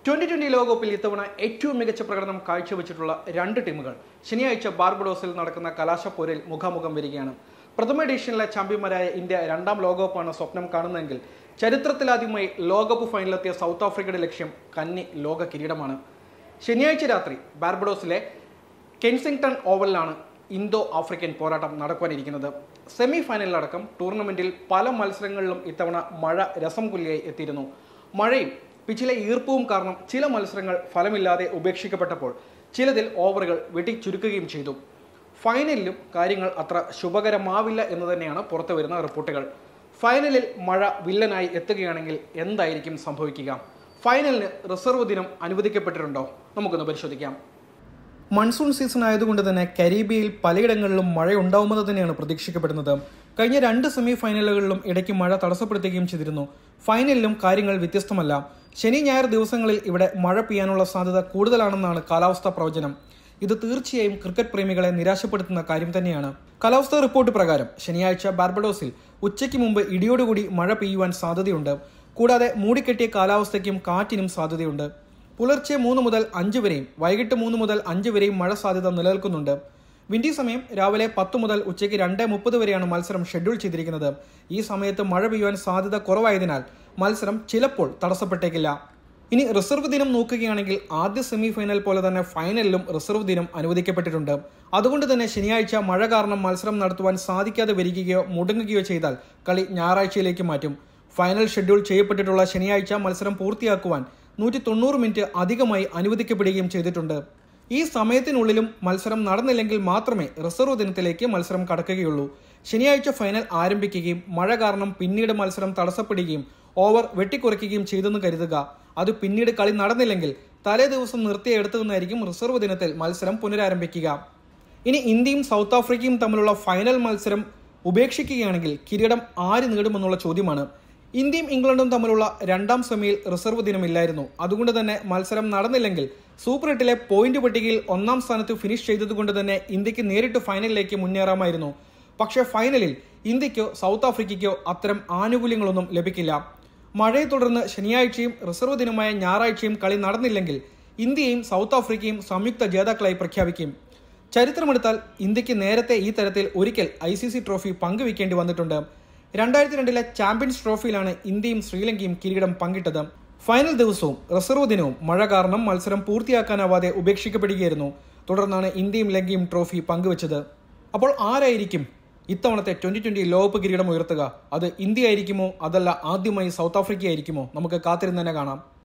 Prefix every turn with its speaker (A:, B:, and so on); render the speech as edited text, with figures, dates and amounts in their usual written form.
A: 2020 ലോകകപ്പിൽ ഇത്തവണ ഏറ്റവും മികച്ച പ്രകടനം കാഴ്ചവെച്ചിട്ടുള്ള രണ്ട് ടീമുകൾ ശനിയാഴ്ച ബാർബഡോസിൽ നടക്കുന്ന കലാശപ്പോരിൽ മുഖാമുഖം വരികയാണ്. പ്രഥമ എഡിഷനിലെ ചാമ്പ്യന്മാരായ ഇന്ത്യ രണ്ടാം ലോകകപ്പാണ് സ്വപ്നം കാണുന്നതെങ്കിൽ ചരിത്രത്തിലാദ്യമായി ലോകകപ്പ് ഫൈനലിലെത്തിയ സൗത്ത് ആഫ്രിക്കയുടെ ലക്ഷ്യം കന്നി ലോക കിരീടമാണ്. ശനിയാഴ്ച രാത്രി ബാർബഡോസിലെ കെൻസിംഗ്ടൺ ഓവലിലാണ് ഇന്തോ ആഫ്രിക്കൻ പോരാട്ടം നടക്കുവാനിരിക്കുന്നത്. സെമി ഫൈനലിലടക്കം ടൂർണമെന്റിൽ പല മത്സരങ്ങളിലും ഇത്തവണ മഴ രസം കൊല്ലിയായി എത്തിയിരുന്നു. മഴയും പിച്ചിലെ ഈർപ്പവും കാരണം ചില മത്സരങ്ങൾ ഫലമില്ലാതെ ഉപേക്ഷിക്കപ്പെട്ടപ്പോൾ ചിലതിൽ ഓവറുകൾ വെട്ടിച്ചുരുക്കുകയും ചെയ്തു. ഫൈനലിലും കാര്യങ്ങൾ അത്ര ശുഭകരമാവില്ല എന്ന് തന്നെയാണ് പുറത്തു വരുന്ന റിപ്പോർട്ടുകൾ. ഫൈനലിൽ മഴ വില്ലനായി എത്തുകയാണെങ്കിൽ എന്തായിരിക്കും സംഭവിക്കുക? ഫൈനലിന് റിസർവ് ദിനം അനുവദിക്കപ്പെട്ടിട്ടുണ്ടോ? നമുക്കൊന്ന് പരിശോധിക്കാം. മൺസൂൺ സീസൺ ആയതുകൊണ്ട് തന്നെ കരീബിയയിൽ പലയിടങ്ങളിലും മഴ ഉണ്ടാവുമെന്ന് തന്നെയാണ് പ്രതീക്ഷിക്കപ്പെടുന്നത്. കഴിഞ്ഞ രണ്ട് സെമി ഫൈനലുകളിലും ഇടയ്ക്ക് മഴ തടസ്സപ്പെടുത്തുകയും ചെയ്തിരുന്നു. ഫൈനലിലും കാര്യങ്ങൾ വ്യത്യസ്തമല്ല. ശനി ഞായർ ദിവസങ്ങളിൽ ഇവിടെ മഴ പെയ്യാനുള്ള സാധ്യത കൂടുതലാണെന്നാണ് കാലാവസ്ഥാ പ്രവചനം. ഇത് തീർച്ചയായും ക്രിക്കറ്റ് പ്രേമികളെ നിരാശപ്പെടുത്തുന്ന കാര്യം തന്നെയാണ്. കാലാവസ്ഥാ റിപ്പോർട്ട് പ്രകാരം ശനിയാഴ്ച ബാർബഡോസിൽ ഉച്ചയ്ക്ക് മുമ്പ് ഇടിയോടുകൂടി മഴ പെയ്യുവാൻ സാധ്യതയുണ്ട്. കൂടാതെ മൂടിക്കെട്ടിയ കാലാവസ്ഥയ്ക്കും കാറ്റിനും സാധ്യതയുണ്ട്. പുലർച്ചെ 3 മുതൽ 5 വരെയും വൈകിട്ട് 3 മുതൽ 5 വരെയും മഴ സാധ്യത നിലനിൽക്കുന്നുണ്ട്. വിൻഡി സമയം രാവിലെ 10 മുതൽ ഉച്ചയ്ക്ക് 2:30 വരെയാണ് മത്സരം ഷെഡ്യൂൾ ചെയ്തിരിക്കുന്നത്. ഈ സമയത്ത് മഴ പെയ്യുവാൻ സാധ്യത കുറവായതിനാൽ മത്സരം ചിലപ്പോൾ തടസ്സപ്പെട്ടേക്കില്ല. ഇനി റിസർവ് ദിനം നോക്കുകയാണെങ്കിൽ ആദ്യ സെമി ഫൈനൽ പോലെ തന്നെ ഫൈനലിലും റിസർവ് ദിനം അനുവദിക്കപ്പെട്ടിട്ടുണ്ട്. അതുകൊണ്ട് തന്നെ ശനിയാഴ്ച മഴ കാരണം മത്സരം നടത്തുവാൻ സാധിക്കാതെ വരികയോ മുടങ്ങുകയോ ചെയ്താൽ കളി ഞായറാഴ്ചയിലേക്ക് മാറ്റും. ഫൈനൽ ഷെഡ്യൂൾ ചെയ്യപ്പെട്ടിട്ടുള്ള ശനിയാഴ്ച മത്സരം പൂർത്തിയാക്കുവാൻ 190 മിനിറ്റ് അധികമായി അനുവദിക്കപ്പെടുകയും ചെയ്തിട്ടുണ്ട്. ഈ സമയത്തിനുള്ളിലും മത്സരം നടന്നില്ലെങ്കിൽ മാത്രമേ റിസർവ് ദിനത്തിലേക്ക് മത്സരം കടക്കുകയുള്ളൂ. ശനിയാഴ്ച ഫൈനൽ ആരംഭിക്കുകയും മഴ കാരണം പിന്നീട് മത്സരം തടസ്സപ്പെടുകയും ഓവർ വെട്ടിക്കുറയ്ക്കുകയും ചെയ്തെന്ന് കരുതുക. അത് പിന്നീട് കളി നടന്നില്ലെങ്കിൽ തലേ ദിവസം നിർത്തിയെടുത്തുനിന്നായിരിക്കും റിസർവ് ദിനത്തിൽ മത്സരം പുനരാരംഭിക്കുക. ഇനി ഇന്ത്യയും സൗത്ത് ആഫ്രിക്കയും തമ്മിലുള്ള ഫൈനൽ മത്സരം ഉപേക്ഷിക്കുകയാണെങ്കിൽ കിരീടം ആര് നേടുമെന്നുള്ള ചോദ്യമാണ്. ഇന്ത്യയും ഇംഗ്ലണ്ടും തമ്മിലുള്ള രണ്ടാം സെമിയിൽ റിസർവ് ദിനമില്ലായിരുന്നു. അതുകൊണ്ട് തന്നെ മത്സരം നടന്നില്ലെങ്കിൽ സൂപ്പർ 8ലെ പോയിന്റ് പട്ടികയിൽ 1ാം സ്ഥാനത്ത് ഫിനിഷ് ചെയ്തതുകൊണ്ട് തന്നെ ഇന്ത്യക്ക് നേരിട്ട് ഫൈനലിലേക്ക് മുന്നേറാമായിരുന്നു. പക്ഷേ ഫൈനലിൽ ഇന്ത്യക്കോ സൗത്ത് ആഫ്രിക്കയ്ക്കോ അത്തരം ആനുകൂല്യങ്ങളൊന്നും ലഭിക്കില്ല. മഴയെ തുടർന്ന് ശനിയാഴ്ചയും റിസർവ് ദിനമായ ഞായറാഴ്ചയും കളി നടന്നില്ലെങ്കിൽ ഇന്ത്യയും സൗത്ത് ആഫ്രിക്കയും സംയുക്ത ജേതാക്കളായി പ്രഖ്യാപിക്കും. ചരിത്രമെടുത്താൽ ഇന്ത്യക്ക് നേരത്തെ ഈ തരത്തിൽ ഒരിക്കൽ ICC ട്രോഫി പങ്കുവയ്ക്കേണ്ടി വന്നിട്ടുണ്ട്. 2002ലെ ചാമ്പ്യൻസ് ട്രോഫിയിലാണ് ഇന്ത്യയും ശ്രീലങ്കയും കിരീടം പങ്കിട്ടത്. ഫൈനൽ ദിവസവും റിസർവ് ദിനവും മഴ കാരണം മത്സരം പൂർത്തിയാക്കാനാവാതെ ഉപേക്ഷിക്കപ്പെടുകയായിരുന്നു. തുടർന്നാണ് ഇന്ത്യയും ലങ്കയും ട്രോഫി പങ്കുവച്ചത്. അപ്പോൾ ആരായിരിക്കും ഇത്തവണത്തെ 2020 ലോകകപ്പ് കിരീടം ഉയർത്തുക? അത് ഇന്ത്യ ആയിരിക്കുമോ അതല്ല ആദ്യമായി സൗത്ത് ആഫ്രിക്ക ആയിരിക്കുമോ? നമുക്ക് കാത്തിരുന്ന് തന്നെ കാണാം.